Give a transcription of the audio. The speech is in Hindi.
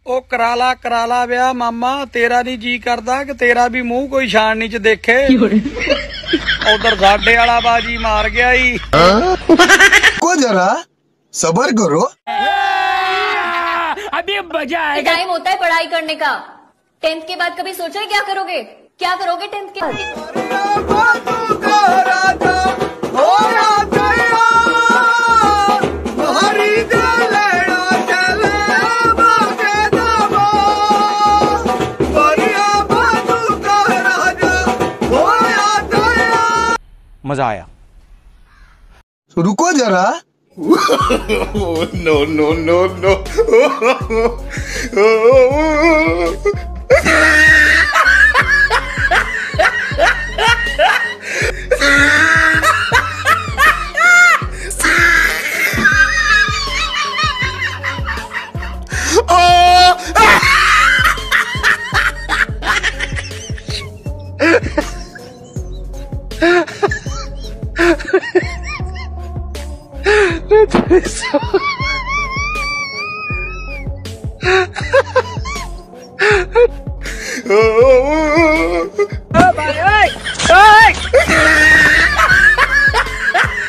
ओ करा ला ब्याह मामा, तेरा नहीं जी करदा कि तेरा भी मुंह कोई छाननी च देखे। उधर साडे वाला बाजी मार गया ही। को जरा सबर करो, अभी मजा आएगा। टाइम होता है पढ़ाई करने का। 10th के बाद कभी सोचा है क्या करोगे? क्या करोगे 10th के बाद? मजा आया। रुको जरा। No no no no. Oh